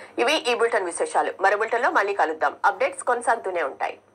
ఇవి ఈ బులెటిన్ విశేషాలు. మరో బులెటిన్ లో మళ్ళీ కలుద్దాం. అప్డేట్స్ కొనసాగుతూనే ఉంటాయి.